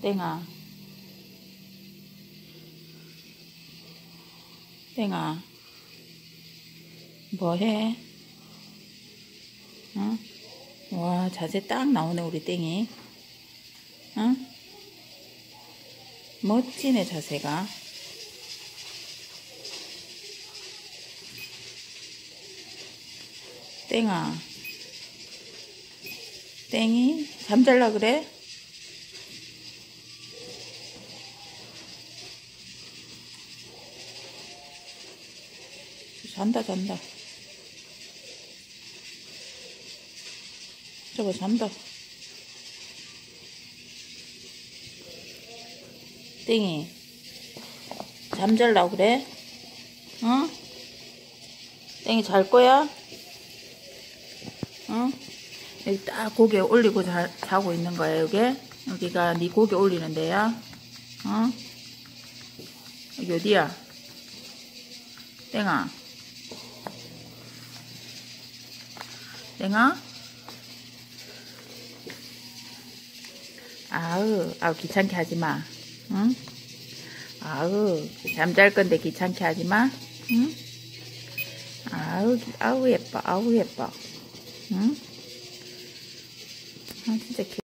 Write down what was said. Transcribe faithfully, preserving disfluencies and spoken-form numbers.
땡아, 땡아, 뭐해? 어? 와, 자세 딱 나오네, 우리 땡이. 어? 멋지네, 자세가. 땡아, 땡이? 잠잘라 그래? 잔다, 잔다. 저거 잔다. 땡이, 잠잘라 그래? 어? 땡이 잘 거야? 어? 여기 딱 고개 올리고 자, 자고 있는 거야, 여기? 여기가 네 고개 올리는 데야? 어? 여기 어디야? 땡아. 땡아? 아우, 아우, 귀찮게 하지 마. 응? 아우, 잠잘 건데 귀찮게 하지 마. 응? 아우, 아우, 예뻐. 아우, 예뻐. 응? 아, 진짜 귀